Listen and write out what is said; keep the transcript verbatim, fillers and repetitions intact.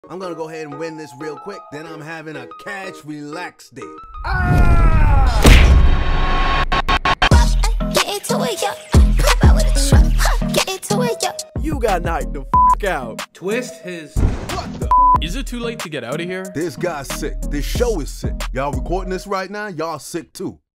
I'm gonna go ahead and win this real quick. Then I'm having a cash relax day. Ah! Get into it, yo. Pop out with a truck. Get into it, yo. You got knocked the f out. Twist his. What the? Is it too late to get out of here? This guy's sick. This show is sick. Y'all recording this right now? Y'all sick too.